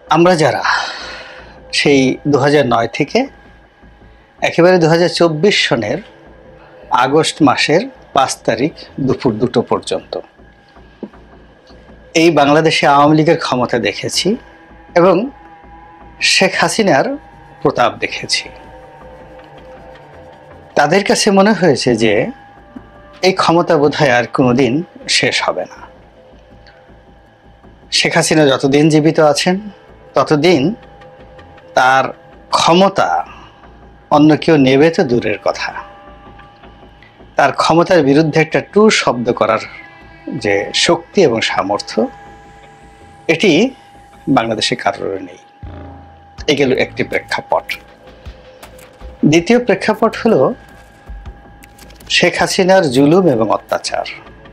আমরা যারা সেই 2009 থেকে একেবারে 2024 সনের আগস্ট মাসের 5 তারিখ দুপুর 2টো পর্যন্ত এই বাংলাদেশে আওয়ামী লীগের ক্ষমতা দেখেছি এবং শেখ হাসিনার প্রতাপ দেখেছি। তাদের কাছে মনে হয়েছে যে এই ক্ষমতা বোধহয় আর কোনোদিন শেষ হবে না। শেখ হাসিনা যতদিন জীবিত আছেন ততদিন তার ক্ষমতা অন্য কেউ নেবে তো দূরের কথা, তার ক্ষমতার বিরুদ্ধে একটা টু শব্দ করার যে শক্তি এবং সামর্থ্য এটি বাংলাদেশে কারোর নেই। এই গেল একটি প্রেক্ষাপট। দ্বিতীয় প্রেক্ষাপট হলো শেখ হাসিনার জুলুম এবং অত্যাচার।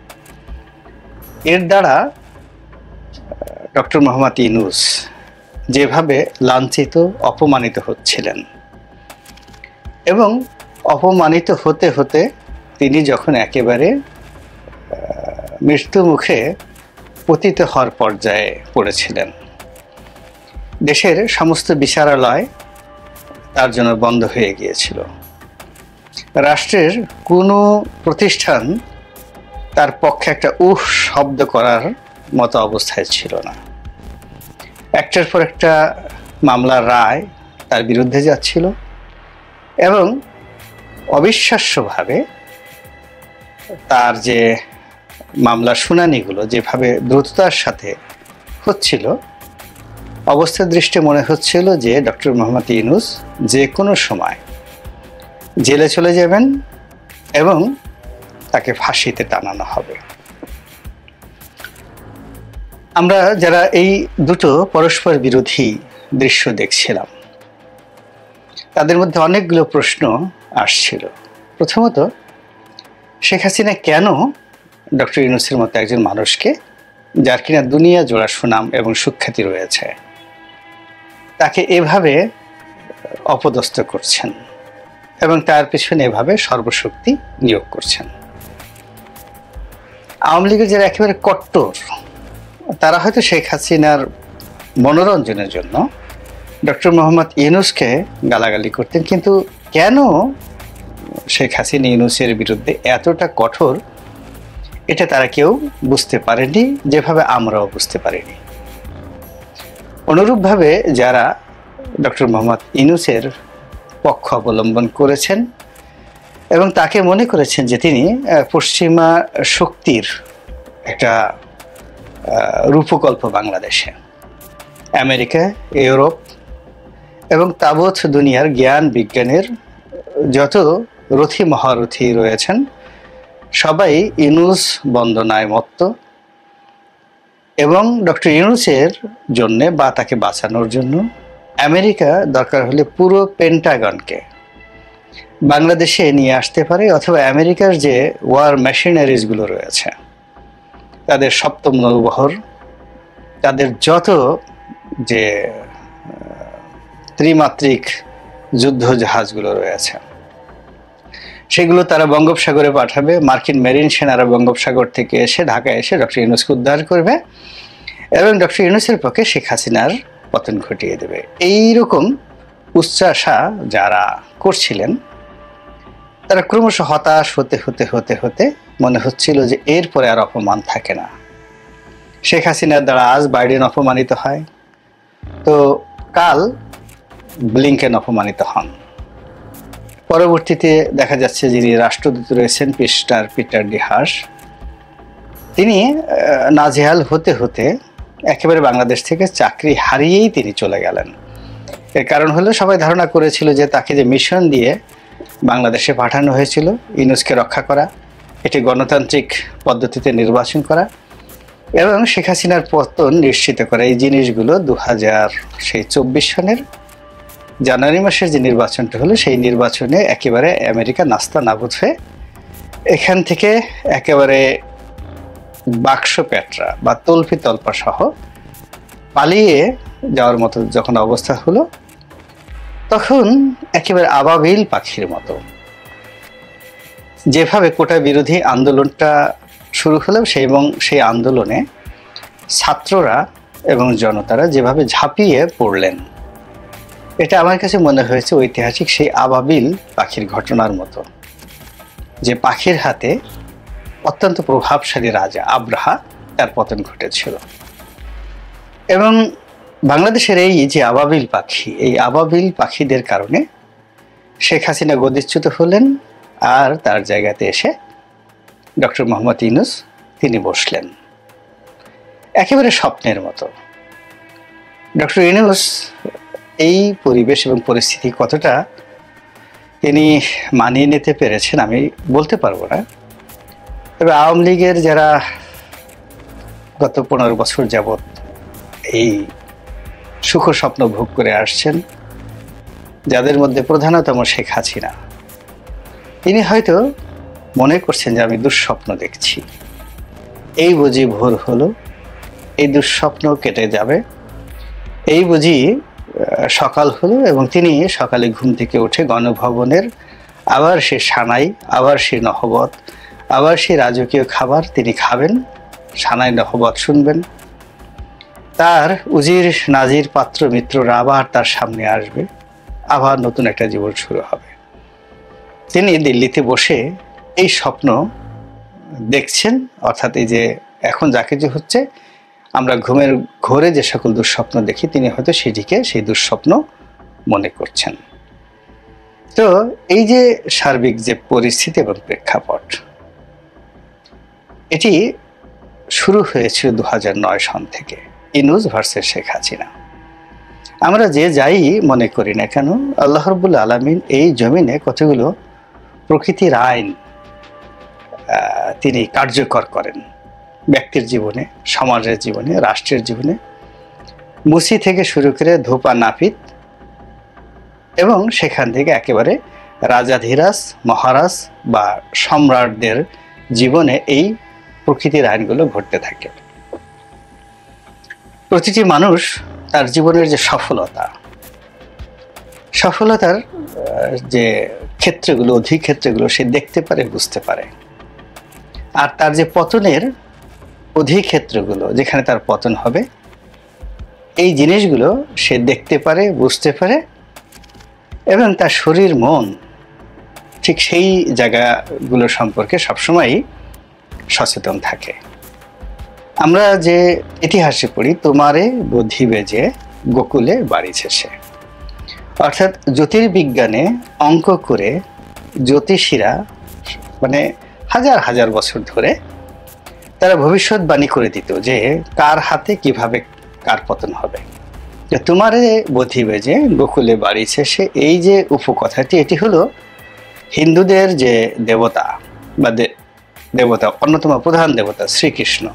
এর দ্বারা ডক্টর মোহাম্মদ ইউনূস যেভাবে লাঞ্ছিত অপমানিত হচ্ছিলেন এবং অপমানিত হতে হতে তিনি যখন একেবারে মৃত্যু মুখে পতিত হওয়ার পর্যায়ে পড়েছিলেন, দেশের সমস্ত বিচারালয় তার জন্য বন্ধ হয়ে গিয়েছিল। রাষ্ট্রের কোনো প্রতিষ্ঠান তার পক্ষে একটা শব্দ করার মতো অবস্থায় ছিল না। একটার পর একটা মামলার রায় তার বিরুদ্ধে যাচ্ছিল এবং অবিশ্বাস্যভাবে তার যে মামলার শুনানিগুলো যেভাবে দ্রুততার সাথে হচ্ছিল, অবস্থার দৃষ্টি মনে হচ্ছিল যে ডক্টর মোহাম্মদ ইউনূস যে কোনো সময় জেলে চলে যাবেন এবং তাকে ফাঁসিতে টানানো হবে। আমরা যারা এই দুটো পরস্পর বিরোধী দৃশ্য দেখছিলাম তাদের মধ্যে অনেকগুলো প্রশ্ন আসছিল। প্রথমত, শেখ হাসিনা কেন ডক্টর ইউনূসের মতো একজন মানুষকে, যার কিনা দুনিয়া জোড়া সুনাম এবং সুখ্যাতি রয়েছে, তাকে এভাবে অপদস্থ করছেন এবং তার পিছনে এভাবে সর্বশক্তি নিয়োগ করছেন? আওয়ামী লীগের যারা একেবারে কট্টর, তারা হয়তো শেখ হাসিনার মনোরঞ্জনের জন্য ডক্টর মোহাম্মদ ইউনূসকে গালাগালি করতেন, কিন্তু কেন শেখ হাসিনা ইউনূসের বিরুদ্ধে এতটা কঠোর, এটা তারা কেউ বুঝতে পারেনি, যেভাবে আমরাও বুঝতে পারিনি। অনুরূপভাবে যারা ডক্টর মোহাম্মদ ইউনূসের পক্ষ অবলম্বন করেছেন এবং তাকে মনে করেছেন যে তিনি পশ্চিমা শক্তির একটা রূপকল্প বাংলাদেশে, আমেরিকা, ইউরোপ এবং তাবৎ দুনিয়ার জ্ঞান বিজ্ঞানের যত রথী মহারথী রয়েছেন সবাই ইউনূস বন্দনায় মত্ত এবং ডক্টর ইউনূসের জন্য বা তাকে বাঁচানোর জন্য আমেরিকা দরকার হলে পুরো পেন্টাগনকে বাংলাদেশে নিয়ে আসতে পারে, অথবা আমেরিকার যে ওয়ার মেশিনারিজগুলো রয়েছে, তাদের সপ্তম নৌবহর, তাদের যত যে ত্রিমাত্রিক যুদ্ধ জাহাজগুলো রয়েছে, সেগুলো তারা বঙ্গোপসাগরে পাঠাবে। মার্কিন মেরিন সেনারা বঙ্গোপসাগর থেকে এসে ঢাকায় এসে ডক্টর ইউনূসকে উদ্ধার করবে এবং ডক্টর ইউনূসের পক্ষে শেখ হাসিনার পতন ঘটিয়ে দেবে। এইরকম উচ্চাশা যারা করছিলেন তারা ক্রমশ হতাশ হতে হতে হতে হতে মনে হচ্ছিল যে এরপরে আর অপমান থাকে না। শেখ হাসিনার দ্বারা আজ বাইডেন অপমানিত হয়, তো কাল ব্লিংকেন অপমানিত হন। পরবর্তীতে দেখা যাচ্ছে যিনি রাষ্ট্রদূত রয়েছেন পিটার ডি হাস, তিনি নাজেহাল হতে হতে একেবারে বাংলাদেশ থেকে চাকরি হারিয়েই তিনি চলে গেলেন। এর কারণ হলো সবাই ধারণা করেছিল যে তাকে যে মিশন দিয়ে বাংলাদেশে পাঠানো হয়েছিল ইউনূসকে রক্ষা করা, এটি গণতান্ত্রিক পদ্ধতিতে নির্বাচন করা এবং শেখ হাসিনার পতন নিশ্চিত করা, এই জিনিসগুলো 2024 সনের জানুয়ারি মাসের যে নির্বাচনটা হলো সেই নির্বাচনে একেবারে আমেরিকা নাস্তা নাবুদ হয়ে এখান থেকে একেবারে বাক্স প্যাটরা বা তল্পি তল্পা সহ পালিয়ে যাওয়ার মতো যখন অবস্থা হলো, তখন একেবারে আবাবিল পাখির মতো যেভাবে কোটা বিরোধী আন্দোলনটা শুরু হলো এবং সেই আন্দোলনে ছাত্ররা এবং জনতারা যেভাবে ঝাঁপিয়ে পড়লেন, এটা আমার কাছে মনে হয়েছে ঐতিহাসিক সেই আবাবিল পাখির ঘটনার মতো, যে পাখির হাতে অত্যন্ত প্রভাবশালী রাজা আব্রাহা তার পতন ঘটেছিল। এবং বাংলাদেশের এই যে আবাবিল পাখি, এই আবাবিল পাখিদের কারণে শেখ হাসিনা গদিচ্যুত হলেন, আর তার জায়গাতে এসে ডক্টর মোহাম্মদ ইউনূস তিনি বসলেন একেবারে স্বপ্নের মতো। ডক্টর ইউনূস এই পরিবেশ এবং পরিস্থিতি কতটা তিনি মানিয়ে নিতে পেরেছেন আমি বলতে পারবো না। তবে আওয়ামী লীগের যারা গত 15 বছর যাবৎ এই সুখ স্বপ্ন ভোগ করে আসছেন, যাদের মধ্যে প্রধানতম শেখ হাসিনা, তিনি হয়তো মনে করছেন যে আমি দুঃস্বপ্ন দেখছি, এই বুঝি ভোর হলো, এই দুঃস্বপ্ন কেটে যাবে, এই বুঝি সকাল হলো, এবং তিনি সকালে ঘুম থেকে উঠে গণভবনের আবার সে সানাই, আবার সে নহবত, আবার সে রাজকীয় খাবার তিনি খাবেন, সানাই নহবত শুনবেন, তার উজির নাজির পাত্র মিত্ররা আবার তার সামনে আসবে, আবার নতুন একটা জীবন শুরু হবে। তিনি দিল্লিতে বসে এই স্বপ্ন দেখছেন, অর্থাৎ এই যে এখন যা কিছু হচ্ছে আমরা ঘুমের ঘোরে যে সকল দুঃস্বপ্ন দেখি, তিনি হয়তো সেটিকে সেই দুঃস্বপ্ন মনে করছেন। তো এই যে সার্বিক যে পরিস্থিতি এবং প্রেক্ষাপট, এটি শুরু হয়েছিল 2009 সন থেকে, ইউনূস ভার্সেস শেখ হাসিনা। আমরা যে যাই মনে করি না কেন, আল্লাহ রাব্বুল আলামিন এই জমিনে কতগুলো প্রকৃতির আইন তিনি কার্যকর করেন ব্যক্তির জীবনে, সমাজের জীবনে, রাষ্ট্রের জীবনে, মুসি থেকে শুরু করে ধোপা নাপিত, এবং সেখান থেকে একেবারে রাজাধিরাজ, মহারাজ বা সম্রাটদের জীবনে এই প্রকৃতির আইনগুলো ঘটতে থাকে। প্রতিটি মানুষ তার জীবনের যে সফলতার যে ক্ষেত্রগুলো, অধিক ক্ষেত্রগুলো সে দেখতে পারে, বুঝতে পারে, আর তার যে পতনের অধিক ক্ষেত্রগুলো, যেখানে তার পতন হবে, এই জিনিসগুলো সে দেখতে পারে, বুঝতে পারে, এবং তার শরীর মন ঠিক সেই জায়গাগুলো সম্পর্কে সবসময়ই সচেতন থাকে। আমরা যে ইতিহাসে পড়ি, তোমারে বোধিবে যে গোকুলে বাড়িছে সে, অর্থাৎ জ্যোতির্বিজ্ঞানে অঙ্ক করে জ্যোতিষীরা মানে হাজার হাজার বছর ধরে তারা ভবিষ্যৎবাণী করে দিত যে কার হাতে কিভাবে কার পতন হবে। তোমারে বোধিবে যে গোকুলে বাড়িছে সে, এই যে উপকথাটি, এটি হলো হিন্দুদের যে দেবতা বা দেবতা, অন্যতম প্রধান দেবতা শ্রীকৃষ্ণ।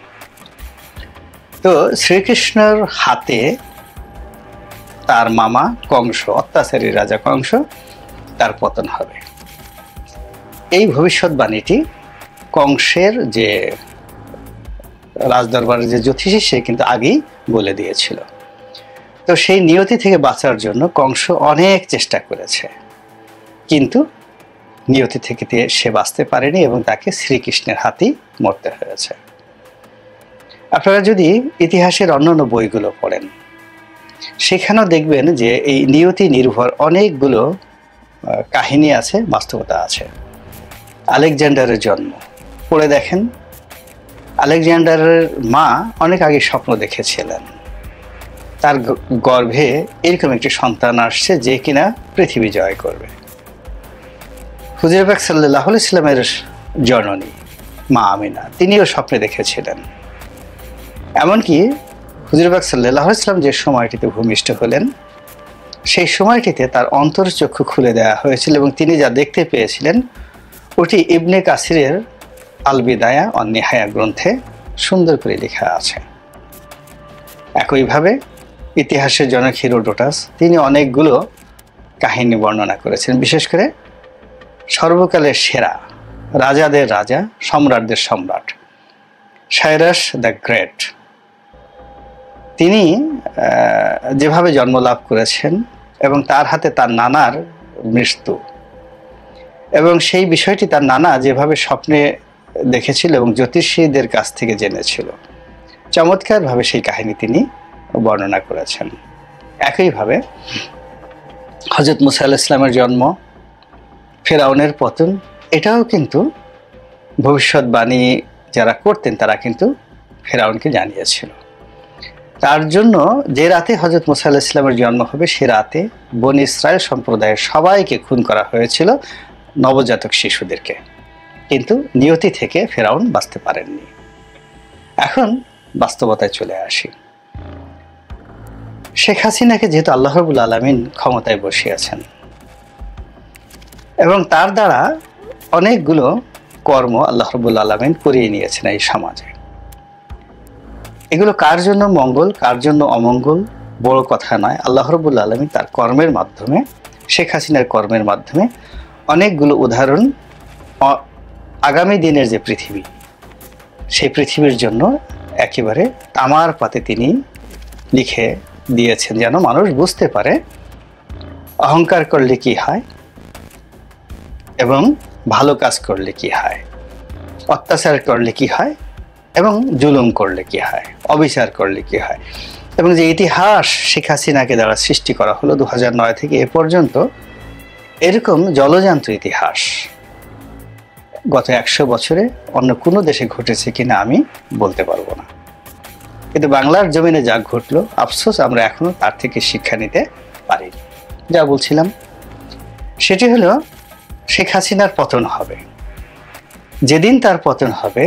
তো শ্রীকৃষ্ণের হাতে তার মামা কংস, অত্যাচারী রাজা কংস, তার পতন হবে। এই ভবিষ্যৎবাণীটি কংসের যে রাজদরবারের যে জ্যোতিষী, সে কিন্তু আগেই বলে দিয়েছিল। তো সেই নিয়তি থেকে বাঁচার জন্য কংস অনেক চেষ্টা করেছে, কিন্তু নিয়তি থেকে সে বাঁচতে পারেনি এবং তাকে শ্রীকৃষ্ণের হাতেই মরতে হয়েছে। আপনারা যদি ইতিহাসের অন্যান্য বইগুলো পড়েন, সেখানেও দেখবেন যে এই নিয়তি নির্ভর অনেকগুলো কাহিনী আছে, বাস্তবতা আছে। আলেকজান্ডারের জন্ম পড়ে দেখেন, আলেকজান্ডারের মা অনেক আগে স্বপ্ন দেখেছিলেন তার গর্ভে এরকম একটি সন্তান আসছে যে কিনা পৃথিবী জয় করবে। হুজুর পাক সাল্লাল্লাহু আলাইহি ওয়াসাল্লামের জননী মা আমিনা, তিনিও স্বপ্নে দেখেছিলেন। এমনকি হুজুর পাক সাল্লাল্লাহু আলাইহি ওয়াসাল্লাম যে সময়টিতে ভূমিষ্ঠ হলেন, সেই সময়টিতে তার অন্তরচক্ষু খুলে দেওয়া হয়েছিল এবং তিনি যা দেখতে পেয়েছিলেন ওটি ইবনে কাসিরের আল বিদায়া ওয়ান নিহায়া গ্রন্থে সুন্দর করে লেখা আছে। একইভাবে ইতিহাসের জনক হিরোডোটাস, তিনি অনেকগুলো কাহিনী বর্ণনা করেছেন, বিশেষ করে সর্বকালের সেরা রাজাদের রাজা, সম্রাটদের সম্রাট সাইরাস দ্য গ্রেট, তিনি যেভাবে জন্মলাভ করেছেন এবং তার হাতে তার নানার মৃত্যু, এবং সেই বিষয়টি তার নানা যেভাবে স্বপ্নে দেখেছিল এবং জ্যোতিষীদের কাছ থেকে জেনেছিল, চমৎকারভাবে সেই কাহিনী তিনি বর্ণনা করেছেন। একইভাবে হযরত মুসা আলাইহিস সালামের জন্ম, ফেরাউনের পতন, এটাও কিন্তু ভবিষ্যৎবাণী যারা করতেন তারা কিন্তু ফেরাউনকে জানিয়েছিল। তার জন্য যে রাতে হযরত মুসা আলাইহিস সালামের জন্ম হবে সে রাতে বনী ইসরাইল সম্প্রদায়ের সবাইকে খুন করা হয়েছিল, নবজাতক শিশুদেরকে, কিন্তু নিয়তি থেকে ফেরাউন বাঁচতে পারেননি। এখন বাস্তবতায় চলে আসি। শেখ হাসিনাকে যেহেতু আল্লাহ রাব্বুল আলামিন ক্ষমতায় বসিয়েছেন এবং তার দ্বারা অনেকগুলো কর্ম আল্লাহ রাব্বুল আলামিন করিয়ে নিয়েছেন এই সমাজে, এগুলো কার জন্য মঙ্গল কার জন্য অমঙ্গল বড় কথা নয়। আল্লাহ রাব্বুল আলামিন তার কর্মের মাধ্যমে, শেখ হাসিনার কর্মের মাধ্যমে অনেকগুলো উদাহরণ আগামী দিনের যে পৃথিবী, সেই পৃথিবীর জন্য একেবারে তামার পাতে তিনি লিখে দিয়েছেন, যেন মানুষ বুঝতে পারে অহংকার করলে কি হয় এবং ভালো কাজ করলে কি হয়, অত্যাচার করলে কি হয় এবং জুলুম করলে কি হয়, অবিচার করলে কি হয়। এবং যে ইতিহাস শেখ হাসিনাকে দ্বারা সৃষ্টি করা হলো 2009 থেকে এ পর্যন্ত, এরকম জলজান্ত ইতিহাস গত 100 বছরে অন্য কোনো দেশে ঘটেছে কিনা আমি বলতে পারবো না। কিন্তু বাংলার জমিনে যা ঘটলো, আফসোস আমরা এখনো তার থেকে শিক্ষা নিতে পারিনি। যা বলছিলাম সেটি হলো শেখ হাসিনার পতন হবে। যেদিন তার পতন হবে,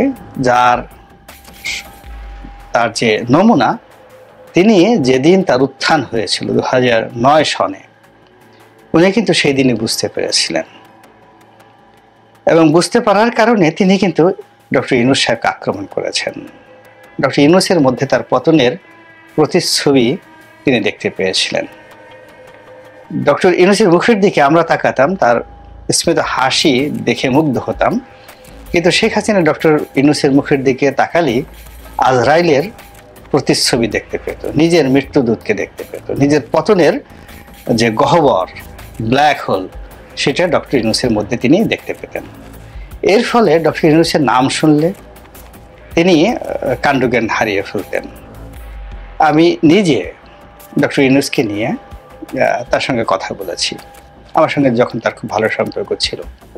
তার যে নমুনা, তিনি যেদিন তার উত্থান হয়েছিল 2009 সনে, উনি কিন্তু সেই দিনই বুঝতে পেরেছিলেন এবং বুঝতে পারার কারণে তিনি কিন্তু ডক্টর ইউনূস সাহেবকে আক্রমণ করেছেন। ডক্টর ইউনূসের মধ্যে তার পতনের প্রতিচ্ছবি তিনি দেখতে পেয়েছিলেন। ডক্টর ইউনূসের মুখের দিকে আমরা তাকাতাম, তার স্মিত হাসি দেখে মুগ্ধ হতাম, কিন্তু শেখ হাসিনা ডক্টর ইউনূসের মুখের দিকে তাকালেই আজরাইলের প্রতিচ্ছবি দেখতে পেত, নিজের মৃত্যুদূতকে দেখতে পেত, নিজের পতনের যে গহ্বর, ব্ল্যাক হোল, সেটা ডক্টর ইউনূসের মধ্যে তিনি দেখতে পেতেন। এর ফলে ডক্টর ইউনূসের নাম শুনলে তিনি কাণ্ডজ্ঞান হারিয়ে ফেলতেন। আমি নিজে ডক্টর ইউনূসকে নিয়ে তার সঙ্গে কথা বলেছি, আমার সঙ্গে যখন তার খুব ভালো সম্পর্ক ছিল।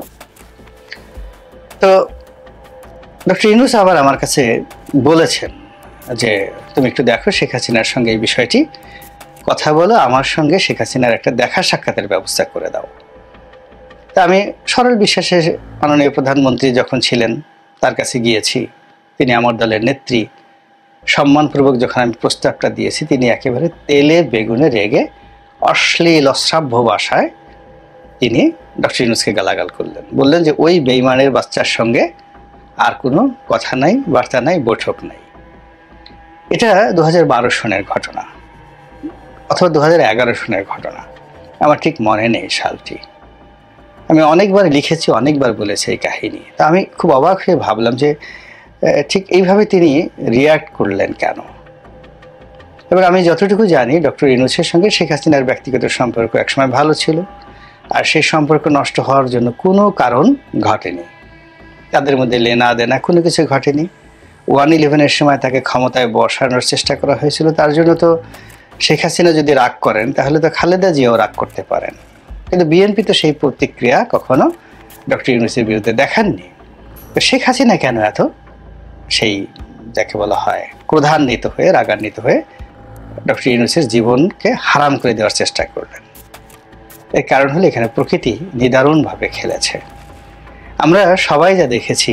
তো ডক্টর ইউনূস আবার আমার কাছে বলেছেন যে তুমি একটু দেখো শেখ হাসিনার সঙ্গে এই বিষয়টি কথা বলো, আমার সঙ্গে শেখ হাসিনার একটা দেখা সাক্ষাতের ব্যবস্থা করে দাও। তা আমি সরল বিশ্বাসে মাননীয় প্রধানমন্ত্রী যখন ছিলেন তার কাছে গিয়েছি, তিনি আমার দলের নেত্রী, সম্মানপূর্বক যখন আমি প্রস্তাবটা দিয়েছি, তিনি একেবারে তেলে বেগুনে রেগে অশ্লীল অশ্রাব্য ভাষায় তিনি ডক্টর ইউনূসকে গালাগাল করলেন, বললেন যে ওই বেঈমানের বাচ্চার সঙ্গে আর কোনো কথা নাই, বার্তা নাই, বৈঠক নাই। এটা 2012 সনের ঘটনা অথবা 2011 সনের ঘটনা, আমার ঠিক মনে নেই সালটি। আমি অনেকবার লিখেছি, অনেকবার বলেছি এই কাহিনী। তা আমি খুব অবাক হয়ে ভাবলাম যে ঠিক এইভাবে তিনি রিয়াক্ট করলেন কেন। এবার আমি যতটুকু জানি ডক্টর ইউনূসের সঙ্গে শেখ হাসিনার ব্যক্তিগত সম্পর্ক একসময় ভালো ছিল, আর সেই সম্পর্ক নষ্ট হওয়ার জন্য কোনো কারণ ঘটেনি, তাদের মধ্যে লেনা দেনা কোনো কিছু ঘটেনি। 1/11-এর সময় তাকে ক্ষমতায় বসানোর চেষ্টা করা হয়েছিল, তার জন্য তো শেখ হাসিনা যদি রাগ করেন তাহলে তো খালেদা জিয়াও রাগ করতে পারেন, কিন্তু বিএনপি তো সেই প্রতিক্রিয়া কখনো ডক্টর ইউনূসের বিরুদ্ধে দেখাননি। তো শেখ হাসিনা কেন এত সেই যাকে বলা হয় ক্রোধান্বিত হয়ে, রাগান্বিত হয়ে ডক্টর ইউনূসের জীবনকে হারাম করে দেওয়ার চেষ্টা করলেন? এর কারণ হলো এখানে প্রকৃতি নিদারুণভাবে খেলেছে। আমরা সবাই যা দেখেছি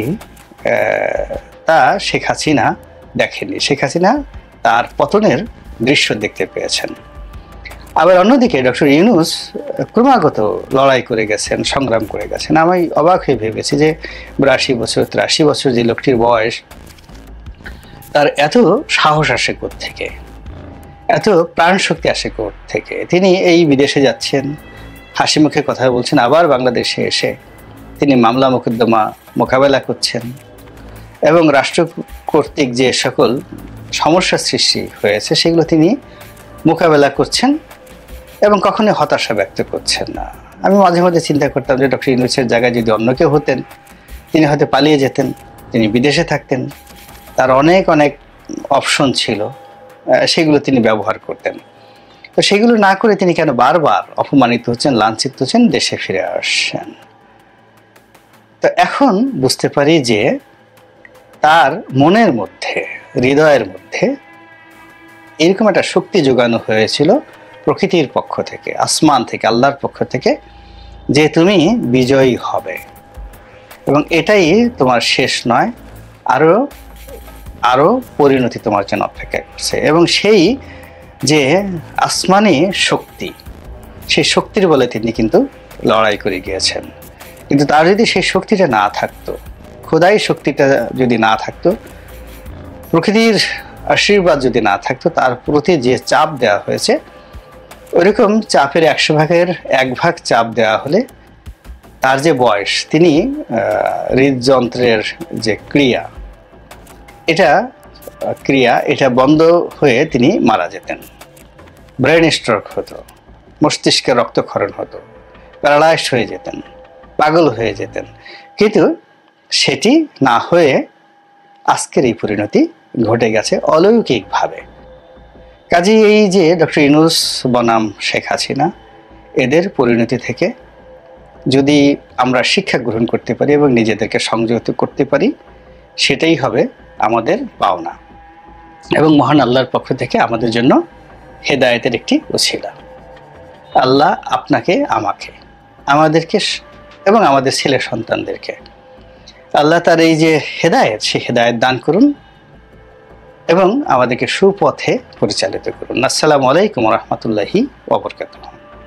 তা শেখ হাসিনা দেখেননি। শেখ হাসিনা তার পতনের দৃশ্য দেখতে পেয়েছেন। আবার অন্যদিকে ডক্টর ইউনূস ক্রমাগত লড়াই করে গেছেন, সংগ্রাম করে গেছেন। আমি অবাক হয়ে ভেবেছি যে 82 বছর 83 বছর যে লোকটির বয়স, তার এত সাহস আসে থেকে, এত প্রাণ শক্তি আসে থেকে। তিনি এই বিদেশে যাচ্ছেন, হাসি মুখে কথা বলছেন, আবার বাংলাদেশে এসে তিনি মামলা মোকদ্দমা মোকাবেলা করছেন এবং রাষ্ট্র কর্তৃক যে সকল সমস্যার সৃষ্টি হয়েছে সেগুলো তিনি মোকাবেলা করছেন এবং কখনোই হতাশা ব্যক্ত করছেন না। আমি মাঝে মাঝে চিন্তা করতাম যে ডক্টর ইউনূসের জায়গায় যদি অন্য কেউ হতেন, তিনি হয়তো পালিয়ে যেতেন, তিনি বিদেশে থাকতেন, তার অনেক অনেক অপশন ছিল সেগুলো তিনি ব্যবহার করতেন। তো সেগুলো না করে তিনি কেন বারবার অপমানিত হচ্ছেন, লাঞ্ছিত হচ্ছেন, দেশে ফিরে আসছেন? তো এখন বুঝতে পারি যে তার মনের মধ্যে, হৃদয়ের মধ্যে এরকম একটা শক্তি যোগানো হয়েছিল প্রকৃতির পক্ষ থেকে, আসমান থেকে, আল্লাহর পক্ষ থেকে, যে তুমি বিজয়ী হবে এবং এটাই তোমার শেষ নয়, আরো আরো পরিণতি তোমার জন্য অপেক্ষা করছে। এবং সেই যে আসমানি শক্তি, সেই শক্তির বলে তিনি কিন্তু লড়াই করে গিয়েছেন। কিন্তু তার যদি সেই শক্তিটা না থাকতো, খোদাই শক্তিটা যদি না থাকতো, প্রকৃতির আশীর্বাদ যদি না থাকতো, তার প্রতি যে চাপ দেওয়া হয়েছে, ওইরকম চাপের 100 ভাগের 1 ভাগ চাপ দেওয়া হলে তার যে বয়স, তিনি হৃদযন্ত্রের যে ক্রিয়া এটা বন্ধ হয়ে তিনি মারা যেতেন। ব্রেন স্ট্রোক হতো, মস্তিষ্কে রক্তক্ষরণ হতো, প্যারালাইজড হয়ে যেতেন, পাগল হয়ে যেতেন। কিন্তু সেটি না হয়ে আজকের এই পরিণতি ঘটে গেছে অলৌকিকভাবে। কাজেই এই যে ডক্টর ইউনূস বনাম শেখ হাসিনা, এদের পরিণতি থেকে যদি আমরা শিক্ষা গ্রহণ করতে পারি এবং নিজেদেরকে সংযত করতে পারি, সেটাই হবে আমাদের পাওনা এবং মহান আল্লাহর পক্ষ থেকে আমাদের জন্য হেদায়েতের একটি ওসিলা। আল্লাহ আপনাকে, আমাকে, আমাদেরকে এবং আমাদের ছেলে সন্তানদেরকে আল্লাহ তার এই যে হেদায়েত, সেই হেদায়েত দান করুন এবং আমাদেরকে সুপথে পরিচালিত করুন। আসসালামু আলাইকুম ওয়া রাহমাতুল্লাহি ওয়া বারাকাতুহু।